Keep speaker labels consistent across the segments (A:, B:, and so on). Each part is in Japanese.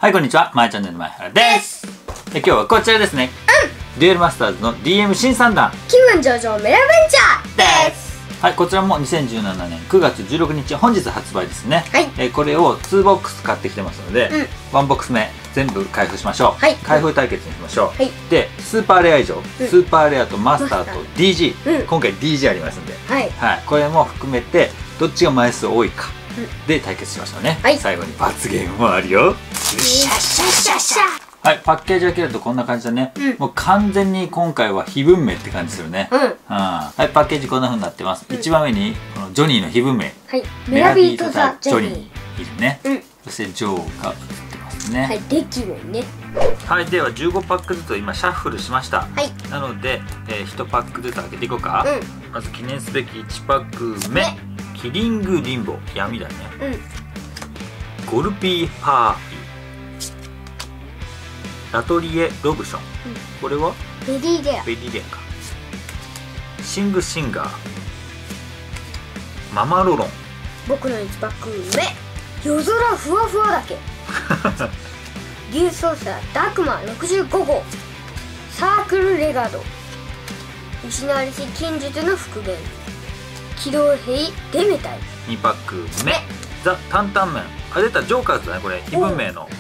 A: はい、こんにちは。まーチャンネルの前原です。で、今日はこちらですね。デュエルマスターズの DM 新3弾。
B: 気分上々メラベンチャーです。
A: はい、こちらも2017年9月16日本日発売ですね。
B: はい。
A: これを2ボックス買ってきてますので、1ボックス目全部開封しましょう。はい。開封対決にしましょう。はい。で、スーパーレア以上、スーパーレアとマスターと DG、今回 DG ありますんで、はい。はい。これも含めてどっちが枚数多いかで対決しましょうね。はい。最後に罰ゲームもあるよ。シャッシャッシャッシャッ。はい、パッケージ開けるとこんな感じだね。もう完全に今回は非文明って感じするね。はい、パッケージこんな風になってます。一番上にこのジョニーの非文明。はい、
B: メラビート・ザ・ジョニ
A: ーいるね。そしてジョーが映ってますね。
B: はい、デキもね。
A: はい、では15パックずつ今シャッフルしました。はい。なので、1パックずつ開けていこうか。まず記念すべき1パック目、キリング・リンボー、闇だね。ゴルピー・パー。ラトリエ・ロブション、これは
B: ベリーレア。
A: ベリーレアか。シング・シンガー、ママロロン。
B: 僕の1パック目、夜空ふわふわだけ。竜奏者ダークマン65号、サークルレガード、失われし禁術の復元、機動兵デメタイ。
A: 2パック目、ザ・タンタンメン。あ、出た、ジョーカーズだね、これ非文明の。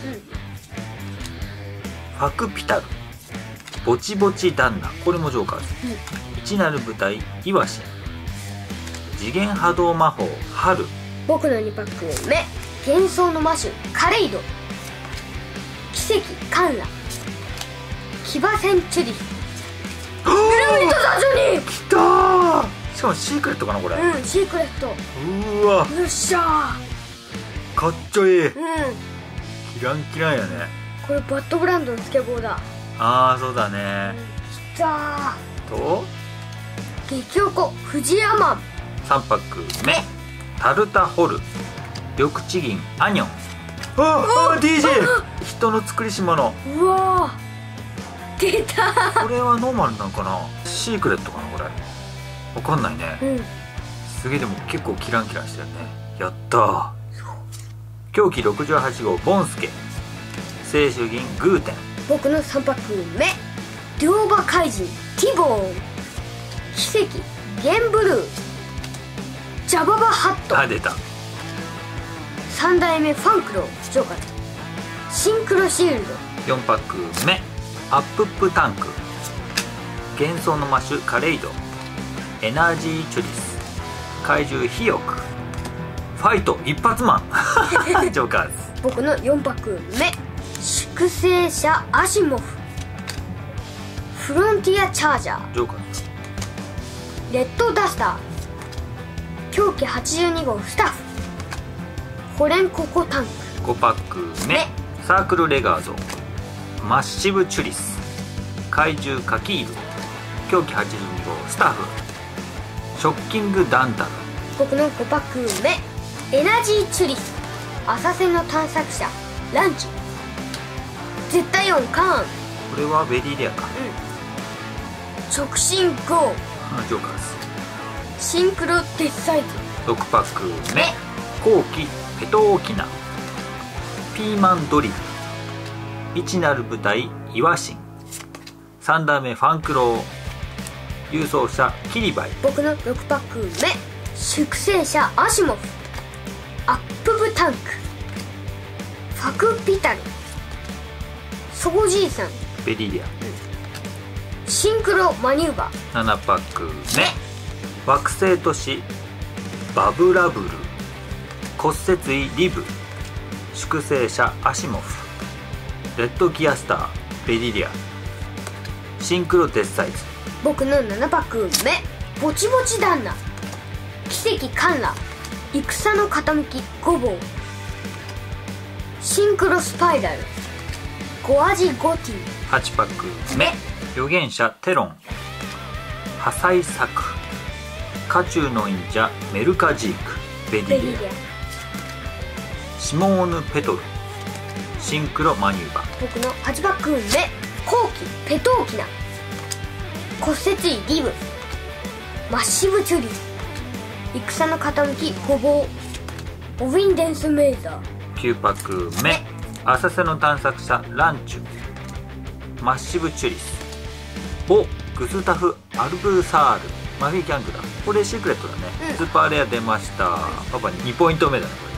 A: ファクピタル、ぼちぼち旦那、これもジョーカーズ。一なる部隊イワシン、次元波動魔法春。
B: 僕の2パック目、幻想の魔種カレイド、奇跡カンラ、騎馬戦チュリス。メラビート・ザ・ジョニー。
A: きたー。しかもシークレットかなこれ。
B: シークレット。
A: うわ、
B: よっしゃ
A: ー、かっちょいい。キランキランやね。
B: これバッドブランドのスケボーだ。
A: ああ、そうだね。
B: きたー。
A: と
B: 激おこフジヤマン。
A: 3パック目、タルタホル、緑地銀アニョン。ああ、 DJ 人の作りし物。
B: うわー、出たー。
A: これはノーマルなのかな、シークレットかなこれ、わかんないね。すげえ、でも結構キランキランしてるね。やったー。狂気68号ボンスケ、聖主銀グーテン。僕
B: の3パック目、両馬怪人ティボーン、奇跡ゲンブルー、ジャババハット。
A: あ、出た。
B: 3代目ファンクロージョーカーズ、シンクロシール
A: ド。4パック目、アップップタンク、幻想の魔種カレイド、エナジーチュリス、怪獣ヒヨク、ファイト一発マン。ジョーカーズ。
B: 僕の4パック目、粛清者アシモフ、フロンティアチャージャー、
A: ジョーカーズ。
B: レッドダスター、狂気82号スタッフ、ホレンココタンク。
A: 5パック目、サークルレガーゾ、マッシブチュリス、怪獣カキール、狂気82号スタッフ、ショッキングダンタル。
B: 僕の5パック目、エナジーチュリス、浅瀬の探索者ランチ、絶対音カーン。
A: これはベリーレアか。
B: 直進ゴー、
A: ジョーカーズ。
B: シンクロデスサイズ。
A: 6パック目、後期ペトーキナ、ピーマンドリル、一なる部隊イワシン、3代目ファンクロー、郵送者キリバイ。
B: 僕の6パック目、粛清者アシモフ、アップブタンク、ファクピタル、ソゴじいさん
A: ベリーレア。
B: シンクロマニューバ
A: ー。7パック目、惑星都市バブラブル、骨折医リブ、粛清者アシモフ、レッドギアスターベリーレア、シンクロデスサイズ。
B: 僕の7パック目、ぼちぼち旦那、奇跡カンラ、戦の傾きゴボウ、シンクロスパイラル、ゴアジゴティ。
A: 8パック目、預言者テロン、破砕作、渦中の忍者メルカジークベリーレア、シモーヌ・ペトル、シンクロマニューバー。
B: 僕の8パック目、後期ペトーキナ、骨折医リブ、マッシブチュリス、戦の傾きごぼう、オウィンデンスメーザー。
A: 9パック目、 浅瀬の探索者ランチュ、マッシブチュリス、ボ・グスタフ・アルブーサール、マフィーギャングだ。これシークレットだね、スーパーレア出ました。パパに2ポイント目だねこれね。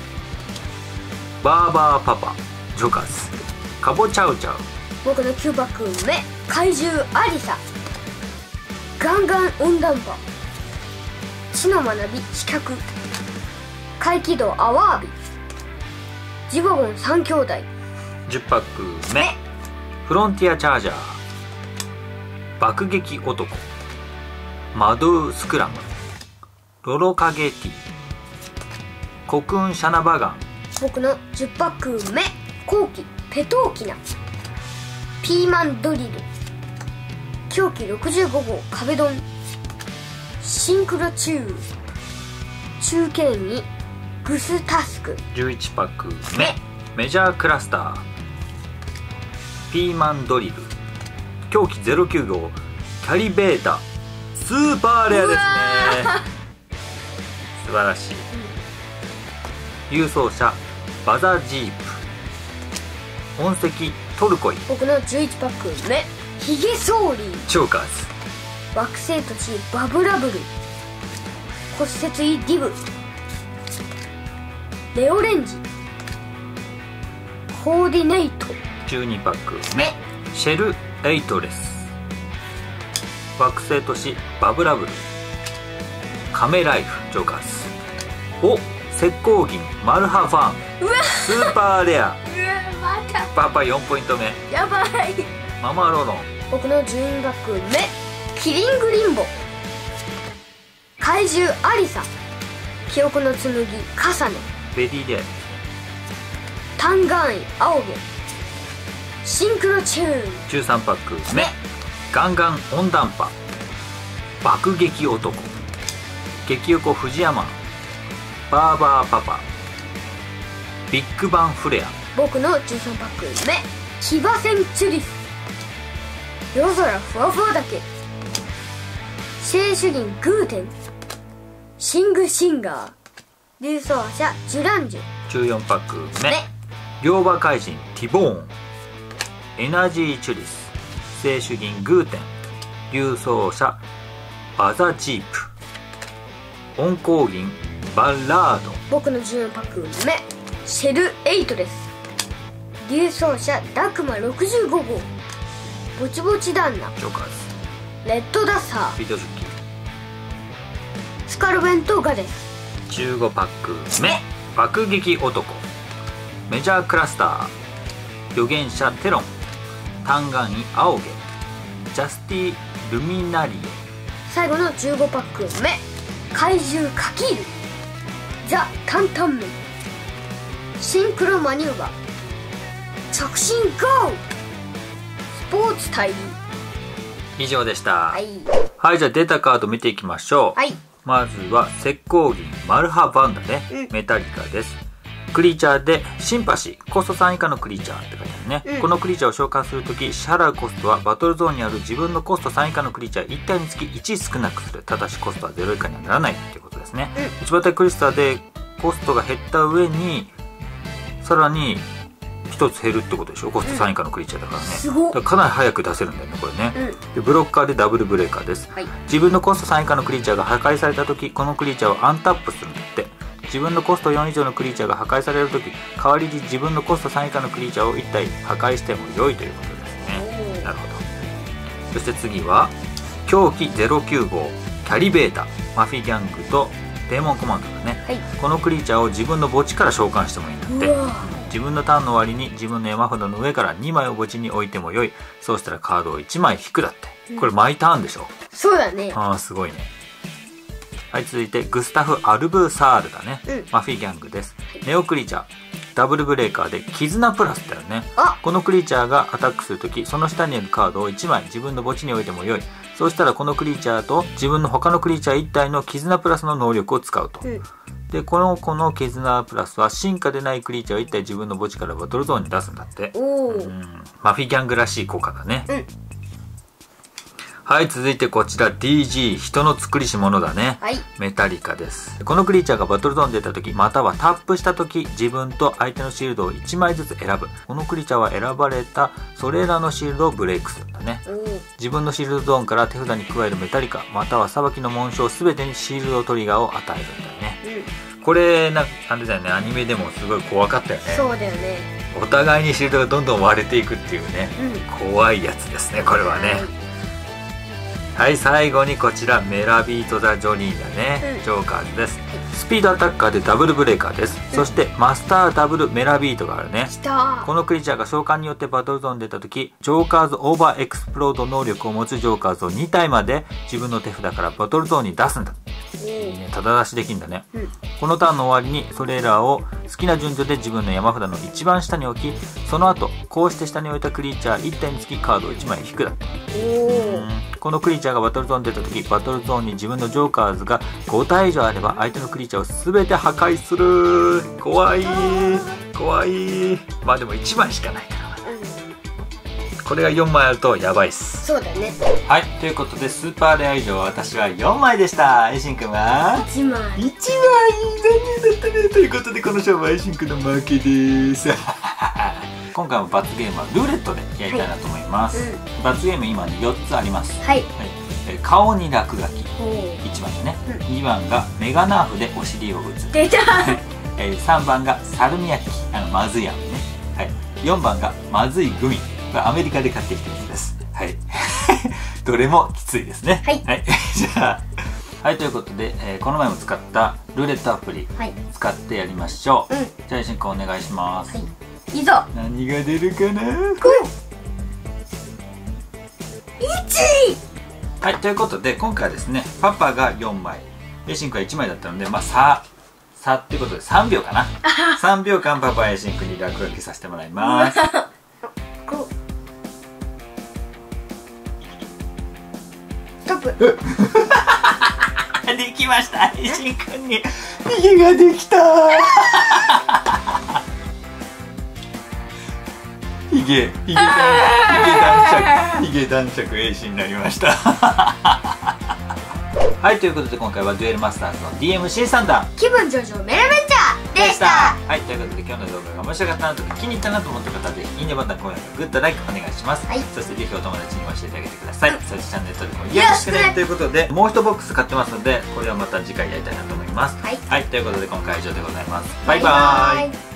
A: バーバーパパ、ジョカス、カボチャウチャウ。
B: 僕の9パック目、怪獣アリサ、ガンガン温暖波、知の学び視覚、怪奇道アワービ、ジバゴン3兄弟。
A: 10パック目、フロンティアチャージャー、爆撃男、マドゥスクラム、ロロカゲティ、コクンシャナバガン。
B: 僕の10パック目、後期ペトーキナ、ピーマンドリル、狂気65号壁ドン、シンクロチュー、中堅にグスタスク。
A: 11パック目、メジャークラスター、ピーマンドリル、狂気09号キャリベータ、スーパーレアですね。素晴らしい。郵送車バザジープ、音石トルコイ。
B: 僕の11パック目、ヒゲソーリー、
A: チョーカーズ、
B: 惑星都市バブラブル、骨折医ディブ、レオレンジ、コーディネイト。
A: 12パック目、シェルエイトレス、惑星都市バブラブル、カメライフ、ジョーカーズ、お、石膏銀マルハファン、スーパーレア。
B: また
A: パパ4ポイント目、
B: やばい。
A: ママロロン。
B: 僕の12パック目、キリングリンボ、怪獣アリサ、記憶の紡カサネ、
A: ベディデ、
B: タンガンイアオゲ、シンクロチューン。
A: 13パック目、ガンガン温暖波、爆撃男、激横藤山、バーバーパパ、ビッグバンフレア。
B: 僕の13パック目、騎馬戦チュリス、夜空ふわふわだけ、聖主銀グーテン、シングシンガー、竜走者ジュランジュ。
A: 14パック目、両馬怪人ティボーン、エナジーチュリス、聖主銀グーテン、竜走者バザジープ、温光銀バラード。
B: 僕の14パック目、シェルエイトです。竜走者ダクマ65号、ぼちぼち旦那、
A: ジョーカーズ、
B: レッドダッサー、
A: ビデオジョッキー。
B: スカルベントガです。
A: 15パック目、爆撃男、メジャークラスター、預言者テロン、タンガンイアオゲ、ジャスティルミナリエ。
B: 最後の15パック目、怪獣カキール、ザ・タンタンメン、シンクロマニューバー、直進ゴー、スポーツ大陸。
A: 以上でした。
B: はい、
A: はい、じゃあ出たカード見ていきましょう。
B: はい、
A: まずは石膏銀マルハバンダね、メタリカです。クリーチャーでシンパシー、コスト3以下のクリーチャーって書いてあるね、このクリーチャーを召喚するとき支払うコストはバトルゾーンにある自分のコスト3以下のクリーチャー1体につき1少なくする。ただしコストは0以下にはならないっていうことですね。内畑クリスターでコストが減った上にさらに1つ減るってことでしょ。コスト3以下のクリーチャーだからね、だからかなり早く出せるんだよねこれね、でブロッカーでダブルブレーカーです、自分のコスト3以下のクリーチャーが破壊された時このクリーチャーをアンタップするんだって。自分のコスト4以上のクリーチャーが破壊されるとき代わりに自分のコスト3以下のクリーチャーを1体破壊しても良いということですね。なるほど。そして次は狂気09号キャリベータ、マフィギャングとデーモンコマンドだね、このクリーチャーを自分の墓地から召喚してもいいんだって。自分のターンの終わりに自分の山札の上から2枚を墓地に置いても良い。そうしたらカードを1枚引くだって。これ毎ターンでしょ。
B: そうだね。
A: ああすごいね。はい、続いてグスタフ・アルブーサールだね、マフィギャングです。ネオクリーチャーダブルブレーカーで絆プラスだよね。このクリーチャーがアタックするときその下にあるカードを1枚自分の墓地に置いても良い。そうしたらこのクリーチャーと自分の他のクリーチャー1体の絆プラスの能力を使うと、でこの子の絆プラスは進化でないクリーチャーを1体自分の墓地からバトルゾーンに出すんだって。マフィギャングらしい効果だね。 はい、続いてこちら DG 人の作りし物だね、はい、メタリカです。このクリーチャーがバトルゾーンに出た時またはタップした時、自分と相手のシールドを1枚ずつ選ぶ。このクリーチャーは選ばれたそれらのシールドをブレイクするんだね。自分のシールドゾーンから手札に加えるメタリカまたは裁きの紋章全てにシールドトリガーを与えるんだよね。これあれだよね、アニメでもすごい怖かったよね。
B: そうだよね。
A: お互いにシールドがどんどん割れていくっていうね、怖いやつですねこれはね。はい、最後にこちらメラビート・ザ・ジョニーだね、ジョーカーズです。スピードアタッカーでダブルブレーカーです。そしてマスターダブルメラビートがあるね。このクリーチャーが召喚によってバトルゾーンに出た時、ジョーカーズオーバーエクスプロード能力を持つジョーカーズを2体まで自分の手札からバトルゾーンに出すんだ。ただ出しできんだね。このターンの終わりにそれらを好きな順序で自分の山札の一番下に置き、その後こうして下に置いたクリーチャー1体につきカードを1枚引くだって。このクリーチャーがバトルゾーンに出た時、バトルゾーンに自分のジョーカーズが5体以上あれば相手のクリーチャーを全て破壊する。怖い怖い。まあでも1枚しかないから、これが4枚あるとやばいっす。
B: そうだね。
A: はい、ということでスーパーレア以上私は4枚でした。エイシンくんは
B: 1枚。
A: 残念だったね。ということでこの勝負はエイシンくんの負けです今回も罰ゲームはルーレットでやりたいなと思います、罰ゲーム今ね4つあります。はい、顔に落書き1番でね、2番がメガナーフでお尻を打つ。
B: 出た
A: 3番がサルミヤッキ、まずいやんね。はい、4番がまずいグミ。これアメリカで買ってきたやつです。はいどれもきついですね。はい、はい、じゃあ、はい、ということで、この前も使ったルーレットアプリ、使ってやりましょう。じゃあエイシンくんお願いします。
B: いいぞ。
A: 何が出るかな。
B: 5、1。
A: はい、ということで今回はですね、パパが4枚、エイシンくんは1枚だったので、まあ差ってことで3秒かな3秒間パパエイシンくんに落書きさせてもらいます
B: ストップ
A: できました。エイシンくんに逃げができたヒゲ男爵エイシになりましたはい、ということで今回はデュエルマスターズの DMC3 弾
B: 気分上々メラベンチャーでした。
A: はい、ということで今日の動画が面白かったなとか気に入ったなと思った方はぜひいいねボタン、高評価、グッドライクお願いします、そしてぜひお友達にも教えてあげてください、そしてチャンネル登録もよろしくねということで、もう一ボックス買ってますのでこれはまた次回やりたいなと思います。はい、ということで今回は以上でございます。バイバーイ。